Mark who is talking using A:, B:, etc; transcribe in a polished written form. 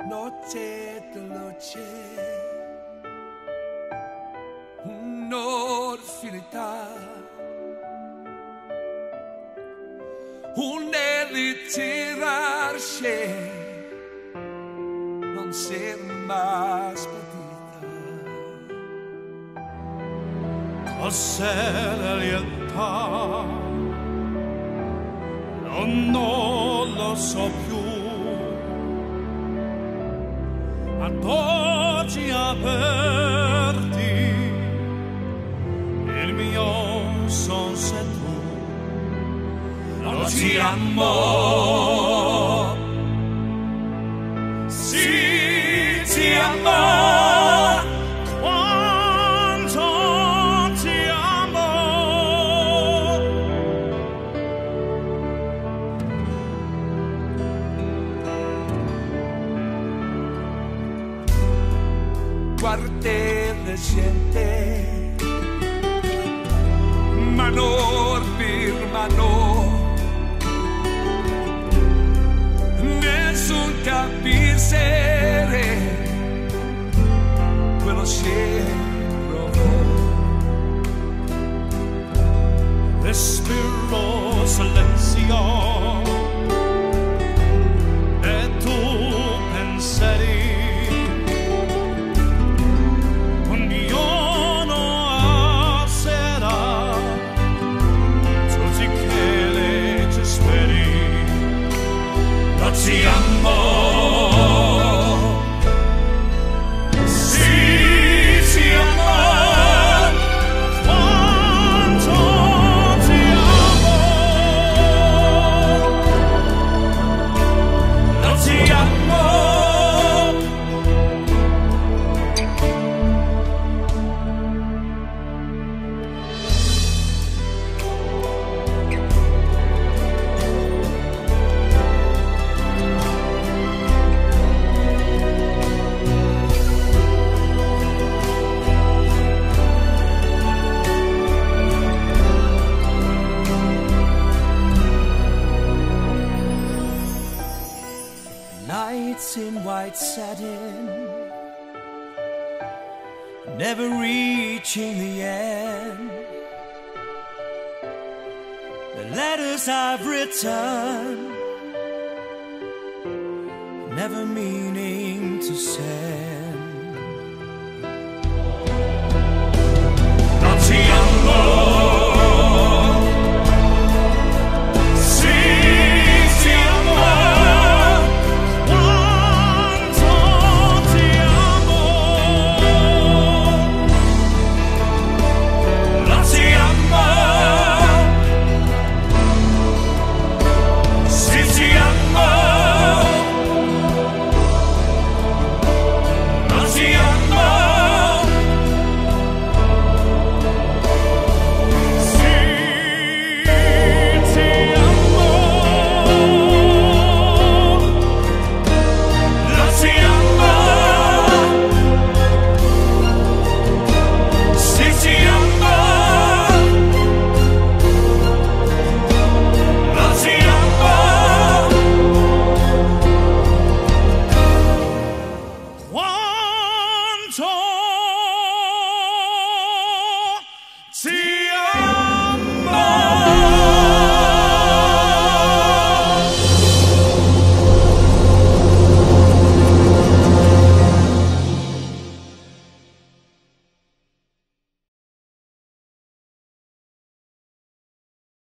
A: noche de luce, un'orfinità, un ritirarsi, non ser más petita.
B: Cos'è la realtà? Non lo so più. Ad oggi aperti il mio son sei tu. Lo ti amo, sì ti amo, quanto ti amo.
A: Guardé la gente, manor per manor, nessun capisere quello che provò.
B: Respiro silenzio e tu pensieri. Ti amo, sì, ti amo, quanto ti amo, no ti amo.
A: Nights in white satin, never reaching the end. The letters I've written, never meaning to say.